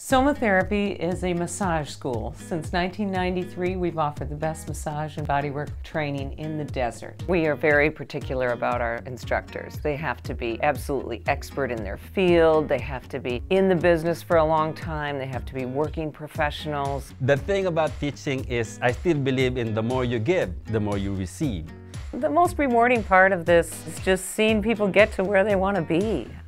Somatherapy is a massage school. Since 1993, we've offered the best massage and bodywork training in the desert. We are very particular about our instructors. They have to be absolutely expert in their field. They have to be in the business for a long time. They have to be working professionals. The thing about teaching is I still believe in the more you give, the more you receive. The most rewarding part of this is just seeing people get to where they want to be.